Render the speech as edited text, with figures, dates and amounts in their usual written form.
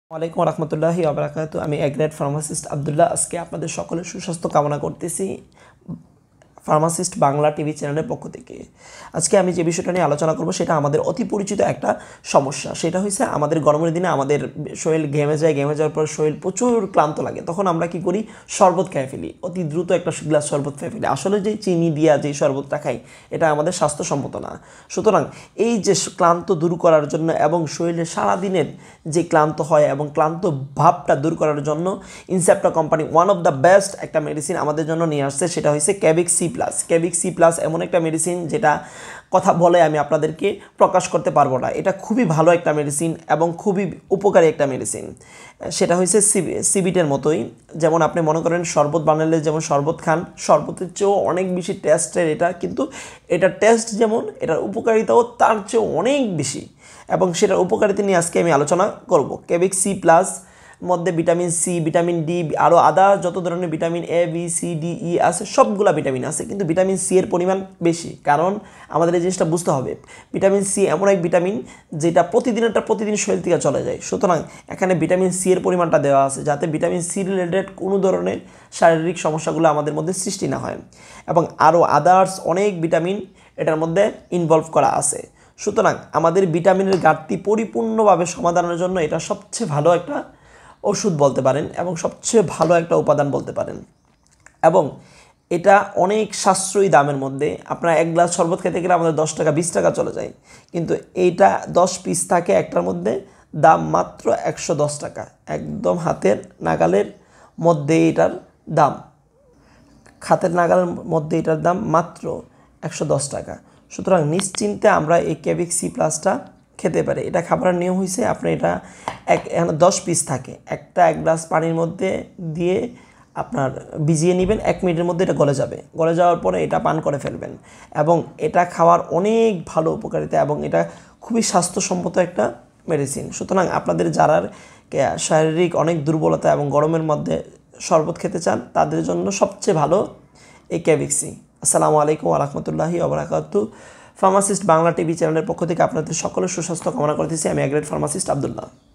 ওয়ালাইকুম রহমতুল্লাহি ওয়া বারাকাতুহু। আমি এগ্রেড ফার্মাসিস্ট আবদুল্লাহ। আজকে আপনাদের সকলের সুস্বাস্থ্য কামনা করতেছি ফার্মাসিস্ট বাংলা টিভি চ্যানেলের পক্ষ থেকে। আজকে আমি যে বিষয়টা নিয়ে আলোচনা করব সেটা আমাদের অতি পরিচিত একটা সমস্যা। সেটা হচ্ছে আমাদের গরমের দিনে আমাদের শরীর ঘেমে যায়, ঘেমে যাওয়ার পর শরীর প্রচুর ক্লান্ত লাগে। তখন আমরা কি করি? শরবত খেয়ে ফেলি, অতি দ্রুত একটা গ্লাস শরবত খেয়ে ফেলি। আসলে যে চিনি দিয়া যে শরবতটা খাই এটা আমাদের স্বাস্থ্যসম্মত না। সুতরাং এই যে ক্লান্ত দূর করার জন্য এবং শরীরে সারাদিনের যে ক্লান্ত হয় এবং ক্লান্ত ভাবটা দূর করার জন্য Incepta company one of the best একটা মেডিসিন আমাদের জন্য নিয়ে আসছে। সেটা হচ্ছে ক্যাভিক C+। ক্যাভিক C+ এমন একটা মেডিসিন যেটা কথা বলে আমি আপনাদেরকে প্রকাশ করতে পারবো না। এটা খুবই ভালো একটা মেডিসিন এবং খুবই উপকারী একটা মেডিসিন। সেটা হচ্ছে সিবিটের মতোই। যেমন আপনি মনে করেন শরবত বানালে যেমন শরবত খান, শরবতের চেয়েও অনেক বেশি টেস্টের এটা, কিন্তু এটার টেস্ট যেমন এটার উপকারিতাও তার চেয়েও অনেক বেশি, এবং সেটার উপকারিতা নিয়ে আজকে আমি আলোচনা করব। ক্যাভিক C+ মধ্যে ভিটামিন সি, ভিটামিন ডি, আরও আদার যত ধরনের vitamin A B C D E আছে সবগুলা ভিটামিন আছে, কিন্তু ভিটামিন সি এর পরিমাণ বেশি। কারণ আমাদের এই জিনিসটা বুঝতে হবে, ভিটামিন সি এমন এক ভিটামিন যেটা প্রতিদিন শরীর থেকে চলে যায়। সুতরাং এখানে ভিটামিন সি এর পরিমাণটা দেওয়া আছে যাতে ভিটামিন সি রিলেটেড কোনো ধরনের শারীরিক সমস্যাগুলো আমাদের মধ্যে সৃষ্টি না হয়, এবং আরও আদার্স অনেক ভিটামিন এটার মধ্যে ইনভলভ করা আছে। সুতরাং আমাদের ভিটামিনের ঘাটতি পরিপূর্ণভাবে সমাধানের জন্য এটা সবচেয়ে ভালো একটা ওষুধ বলতে পারেন এবং সবচেয়ে ভালো একটা উপাদান বলতে পারেন, এবং এটা অনেক সাশ্রয়ী দামের মধ্যে। আপনার এক গ্লাস শরবত খেতে গেলে আমাদের 10 টাকা 20 টাকা চলে যায়, কিন্তু এইটা 10 পিস থাকে একটার মধ্যে, দাম মাত্র 110 টাকা। একদম হাতের নাগালের মধ্যে এটার দাম, মাত্র 110 টাকা। সুতরাং নিশ্চিন্তে আমরা এই ক্যাভিক C+ খেতে পারে। এটা খাবারের নিয়ম হয়েছে আপনি এটা এখানে 10 পিস থাকে, এক গ্লাস পানির মধ্যে দিয়ে আপনার ভিজিয়ে নেবেন, 1 মিনিটের মধ্যে এটা গলে যাবে। গলে যাওয়ার পরে এটা পান করে ফেলবেন, এবং এটা খাওয়ার অনেক ভালো উপকারিতা এবং এটা খুবই স্বাস্থ্যসম্মত একটা মেডিসিন। সুতরাং আপনাদের যারা শারীরিক অনেক দুর্বলতা এবং গরমের মধ্যে শরবত খেতে চান তাদের জন্য সবচেয়ে ভালো এই ক্যাভিক C। আসসালামু আলাইকুম ওয়া রাহমাতুল্লাহি ওয়া বারাকাতুহু। ফার্মাসিস্ট বাংলা টিভি চ্যানেলের পক্ষ থেকে আপনাদের সকলের সুস্বাস্থ্য কামনা করতেছি। আমি এগ্রেড ফার্মাসিস্ট আবদুল্লাহ।